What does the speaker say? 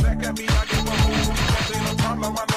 back at me, I give a whole, ain't no problem, I